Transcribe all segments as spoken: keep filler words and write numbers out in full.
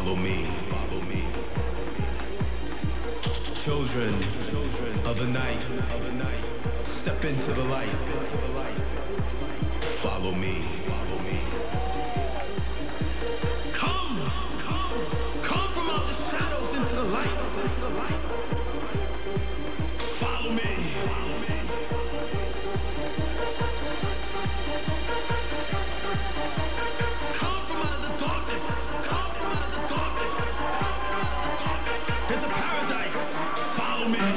Follow me. Follow me. Children, children of the night, of the night. Step into the light. Into the light. Follow me. Follow me. Come, come, come from out the shadows into the light. Into the light. Follow me. Follow me. Come from out of the darkness. Come from out of the darkness. Come from out of the darkness. There's a paradise. Follow me.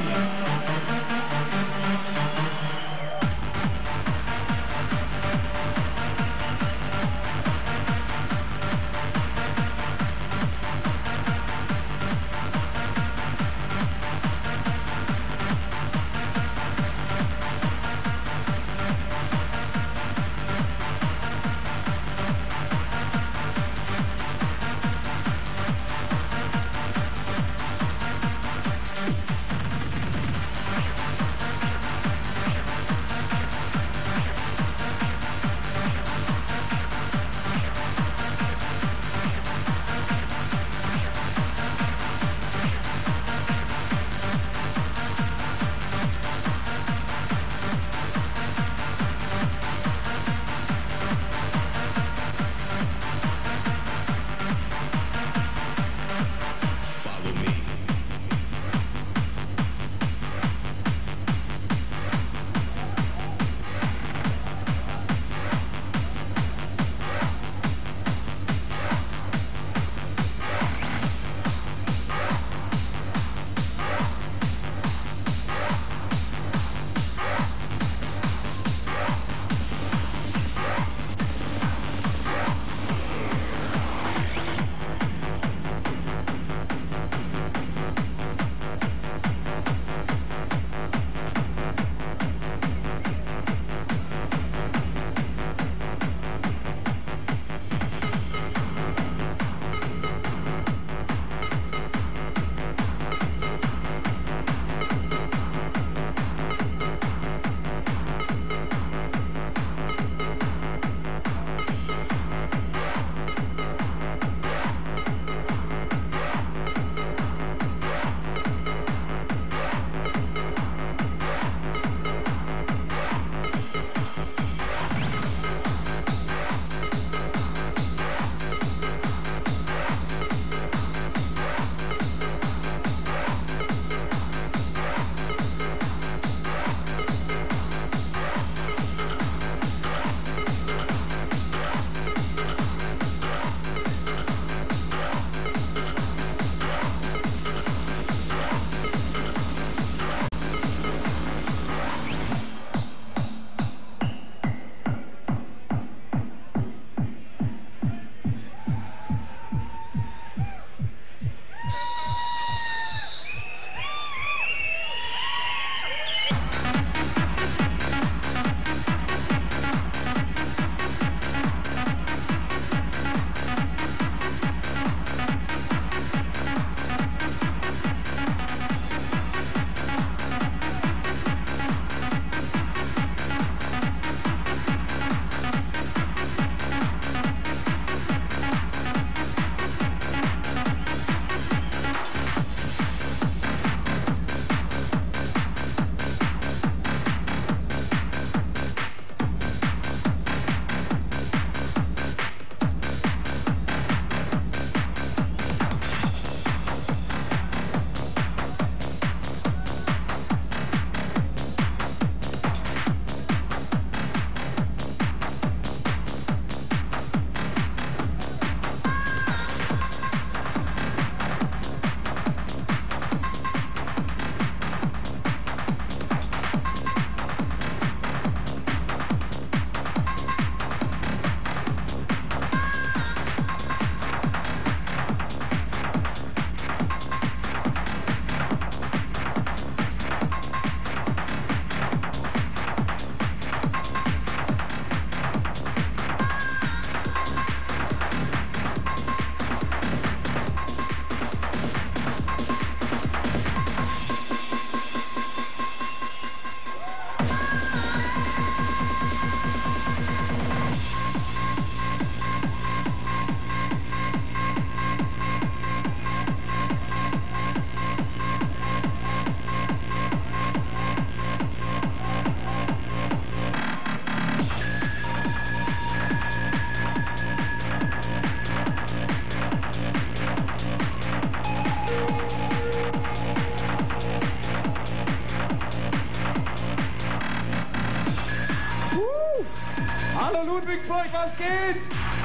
was geht?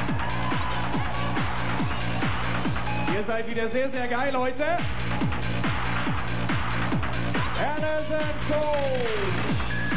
Ihr seid wieder sehr, sehr geil heute. Alice and Cole.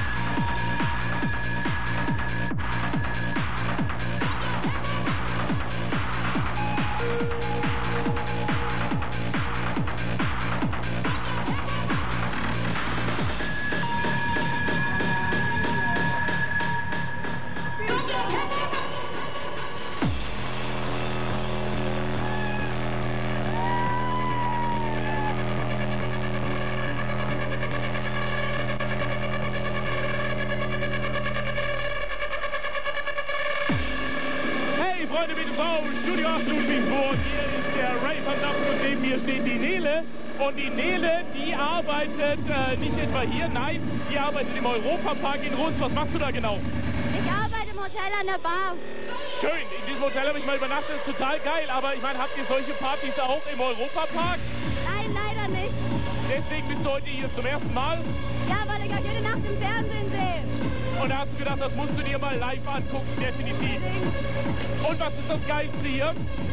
Freunde mit Frau, Studio acht Ludwigsburg, hier ist der Rave-Verdacht und neben mir steht die Nele. Und die Nele, die arbeitet äh, nicht etwa hier, nein, die arbeitet im Europapark in Rust. Was machst du da genau? Ich arbeite im Hotel an der Bar. Schön, in diesem Hotel habe ich mal übernachtet, das ist total geil. Aber ich meine, habt ihr solche Partys auch im Europapark? Nein, leider nicht. Deswegen bist du heute hier zum ersten Mal? Ja, weil ich auch jede Nacht im Fernsehen sehe. Und da hast du gedacht, das musst du dir mal live angucken, definitiv. Und was ist das Geilste hier?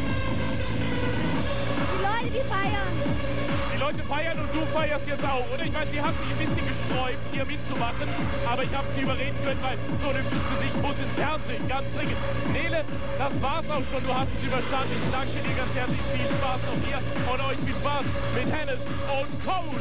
Die Leute, die feiern. Die Leute feiern und du feierst jetzt auch, oder? Ich meine, sie hat sich ein bisschen gesträubt, hier mitzumachen, aber ich habe sie überreden können, weil so ein hübsches Gesicht muss ins Fernsehen, ganz dringend. Nele, das war's auch schon, du hast es überstanden. Ich danke dir ganz herzlich, viel Spaß noch hier und euch viel Spaß mit Hennes und Cole.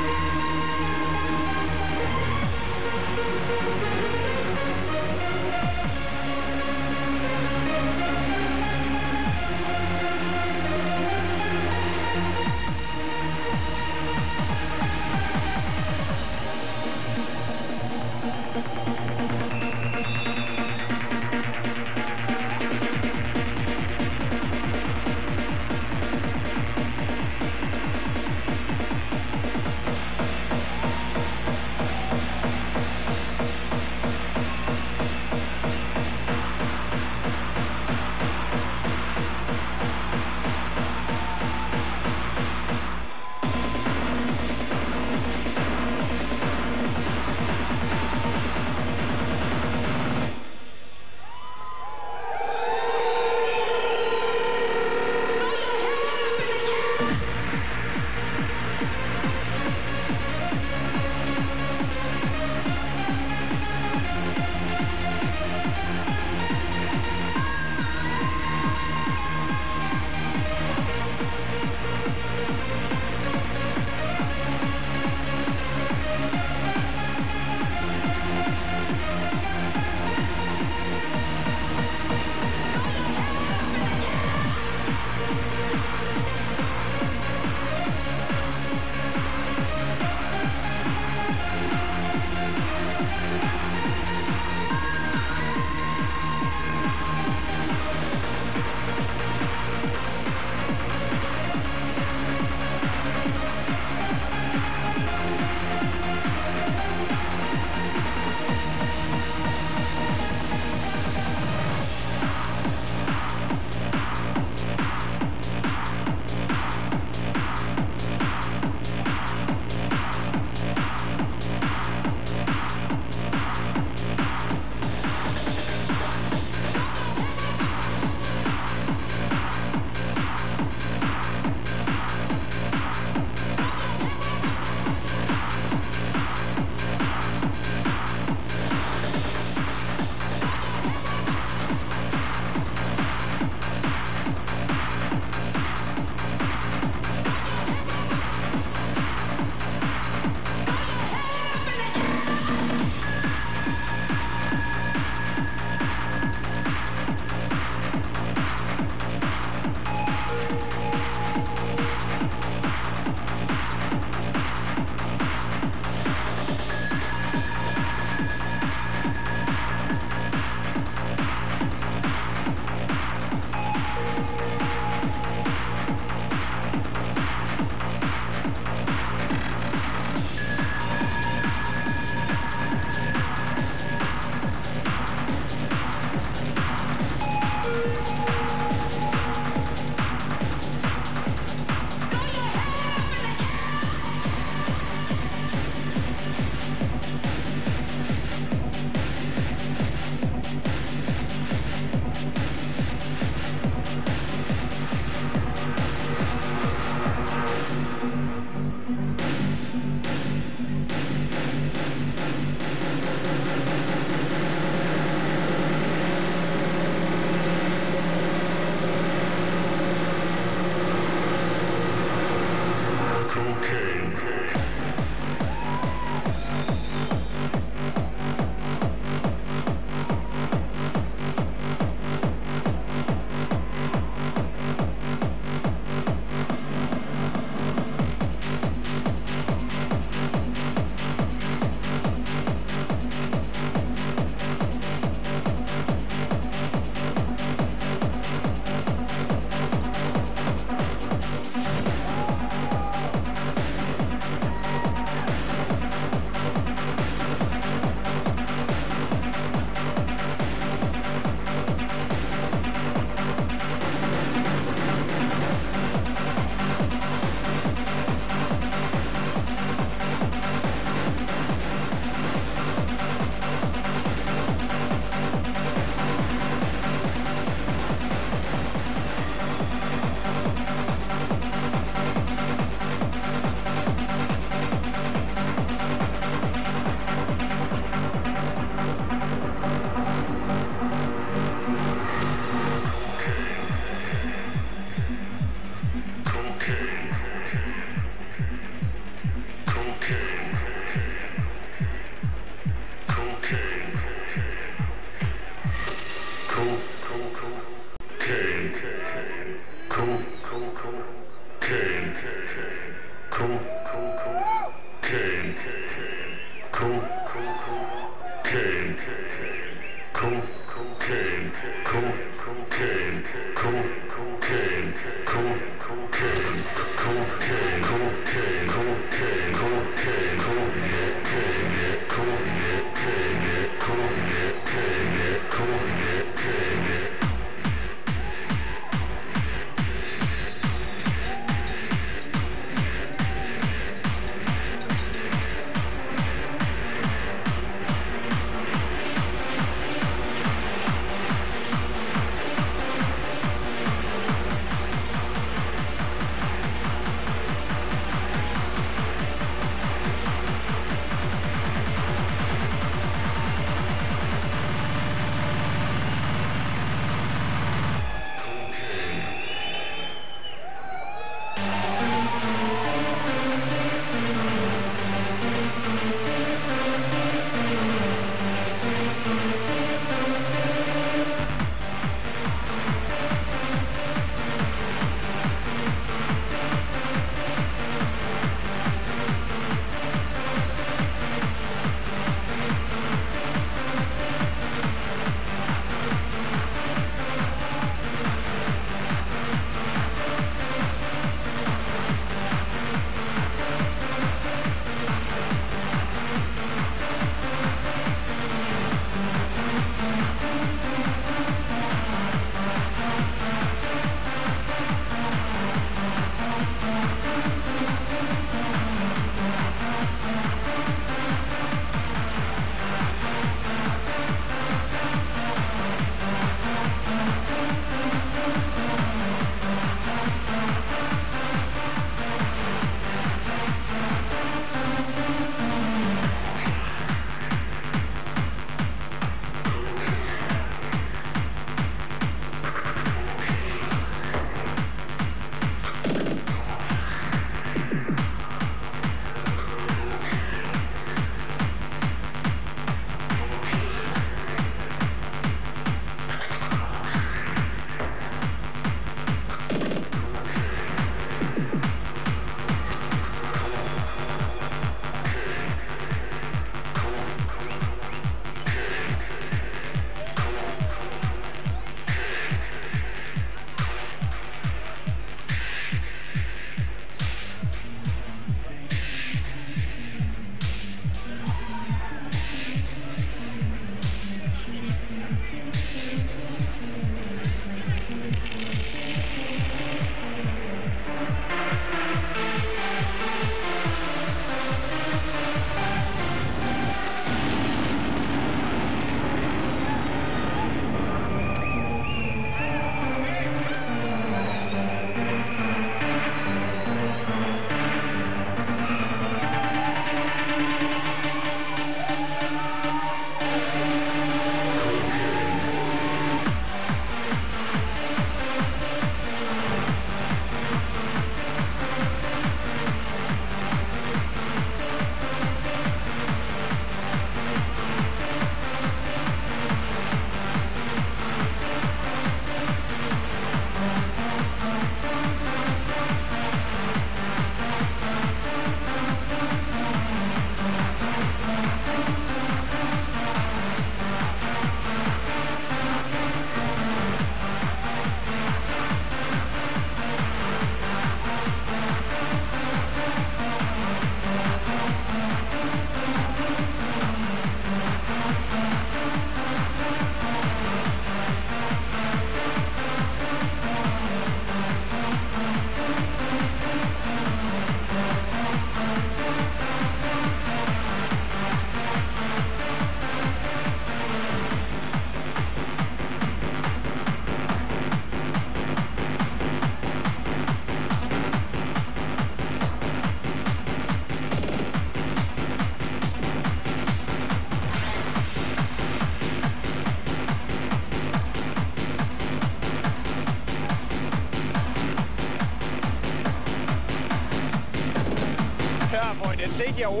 Freunde, jetzt steht hier oben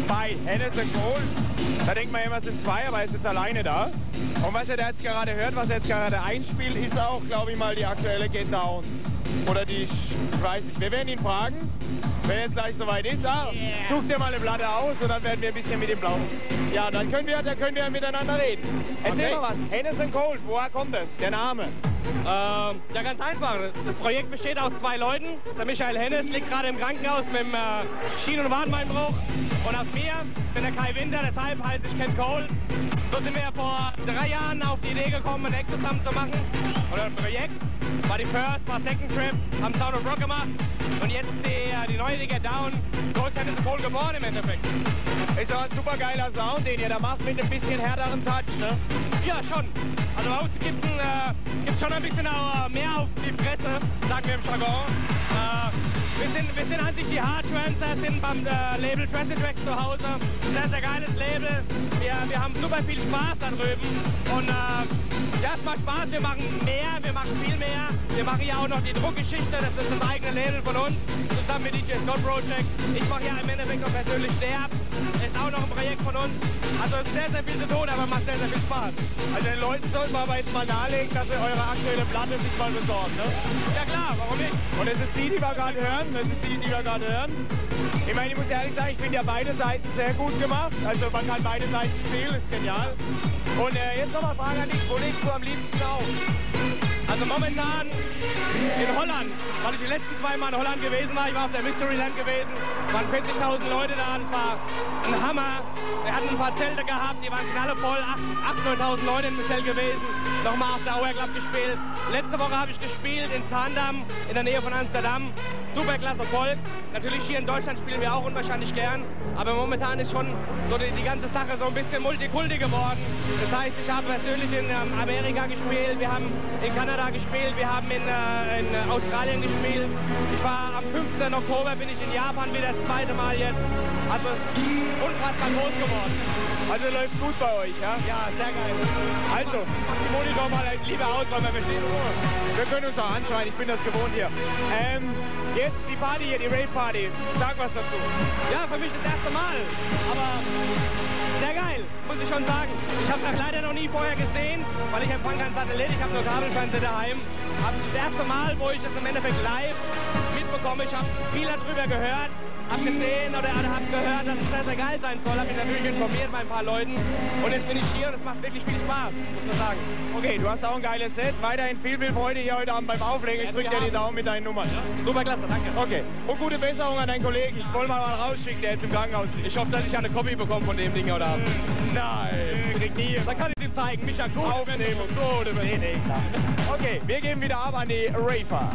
bei Henderson Cole. Da denkt man immer, es sind zwei, aber er ist jetzt alleine da. Und was er da jetzt gerade hört, was er jetzt gerade einspielt, ist auch, glaube ich mal, die aktuelle Get Down. Oder die, ich weiß nicht, wir werden ihn fragen, wenn jetzt gleich soweit ist. Ah, yeah. Such dir mal eine Platte aus und dann werden wir ein bisschen mit ihm plaudern. Ja, dann können wir, dann können wir miteinander reden. Erzähl Okay. mal was, Henderson Cole, woher kommt das, der Name? Ähm, ja, ganz einfach. Das Projekt besteht aus zwei Leuten. Der Michael Hennes liegt gerade im Krankenhaus mit dem äh, Schien- und Wadenbeinbruch. Und aus mir bin der Kai Winter, deshalb heiße ich Ken Cole. So sind wir ja vor drei Jahren auf die Idee gekommen, ein Act zusammen zu machen. Oder ein Projekt. War die First, war Second Trip, haben Sound of Rock gemacht. Und jetzt die, die neue, die Get Down. So ist Henderson Cole geboren im Endeffekt. Ist doch ein super geiler Sound, den ihr da macht, mit ein bisschen härteren Touch, ne? Ja, schon. Also bei uns gibt es äh, gibt's schon ein bisschen auch, äh, mehr auf die Fresse, sagen wir im Jargon. Äh, wir, sind, wir sind an sich die Hard-Trancer, sind beim äh, Label Transit Tracks zu Hause. Sehr, sehr geiles Label. Wir, wir haben super viel Spaß da drüben. Und äh, ja, es macht Spaß. Wir machen mehr, wir machen viel mehr. Wir machen ja auch noch die Druckgeschichte, das ist das eigene Label von uns, zusammen mit D J Scott Project. Ich mache ja im Endeffekt noch persönlich Sterb. Ist auch noch ein Projekt von uns. Also es ist sehr, sehr viel zu tun, aber macht sehr, sehr viel Spaß. Also den Leuten sollten wir aber jetzt mal nahelegen, dass sie eure aktuelle Platte sich mal besorgen, ne? Ja klar, warum nicht? Und es ist die, die wir gerade hören. Das ist die, die wir gerade hören. Ich meine, ich muss ehrlich sagen, ich finde ja beide Seiten sehr gut gemacht. Also man kann beide Seiten spielen, ist genial. Und äh, jetzt nochmal Frage an dich, wo legst du am liebsten auf? Also momentan in Holland, weil ich die letzten zwei Mal in Holland gewesen war. Ich war auf der Mysteryland gewesen, waren vierzigtausend Leute da, das war ein Hammer. Wir hatten ein paar Zelte gehabt, die waren knallevoll, achttausend, neuntausend Leute im Zelt gewesen. Nochmal auf der Hour Club gespielt. Letzte Woche habe ich gespielt in Zaandam, in der Nähe von Amsterdam. Superklasse Volk. Natürlich hier in Deutschland spielen wir auch unwahrscheinlich gern. Aber momentan ist schon so die, die ganze Sache so ein bisschen Multikulti geworden. Das heißt, ich habe persönlich in ähm, Amerika gespielt, wir haben in Kanada gespielt, wir haben in, äh, in Australien gespielt. Ich war am fünften Oktober bin ich in Japan wieder das zweite Mal jetzt. Also es ist unfassbar groß geworden. Also läuft gut bei euch, ja? Ja, sehr geil. Also, Mach die Monitor mal lieber aus, weil wir bestehen Ruhe. wir können uns auch anschreien, ich bin das gewohnt hier. Ähm, jetzt die Party hier, die Rave-Party. Sag was dazu. Ja, für mich das erste Mal. Aber sehr geil, muss ich schon sagen. Ich habe es leider noch nie vorher gesehen, weil ich empfange kein Satellit, ich habe nur Kabelfernseher daheim. Aber das erste Mal, wo ich das im Endeffekt live mitbekomme, ich habe viel darüber gehört, habe gesehen oder habe gehört, dass es sehr, sehr geil sein soll. Habe mich natürlich informiert bei ein paar Leuten. Und jetzt bin ich hier und es macht wirklich viel Spaß, muss man sagen. Okay, du hast auch ein geiles Set. Weiterhin viel, viel Freude hier heute Abend beim Auflegen. Ich drücke dir die Daumen mit deinen Nummern. Super klasse, danke. Okay, und gute Besserung an deinen Kollegen. Ich wollte mal mal rausschicken, der jetzt im Krankenhaus liegt. Ich hoffe, dass ich eine Kopie bekomme von dem Ding heute Abend. Nein, krieg nie. Dann kann ich es ihm zeigen. Micha, gut. Aufnehmen. Gute Besserung. Nee, nee, klar. Okay, wir geben wieder ab an die Rafer.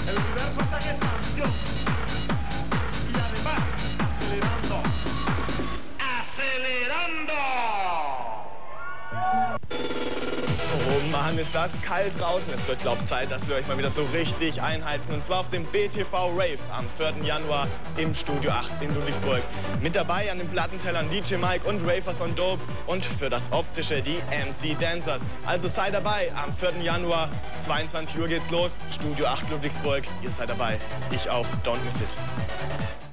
El universo está en expansión. Y además, acelerando. ¡Acelerando! Oh Mann, ist das kalt draußen. Es wird, glaube ich, Zeit, dass wir euch mal wieder so richtig einheizen. Und zwar auf dem B T V Rave am vierten Januar im Studio acht in Ludwigsburg. Mit dabei an den Plattentellern D J Mike und Ravers on Dope und für das Optische die M C Dancers. Also seid dabei am vierten Januar, zweiundzwanzig Uhr geht's los, Studio acht Ludwigsburg. Ihr seid dabei, ich auch, don't miss it.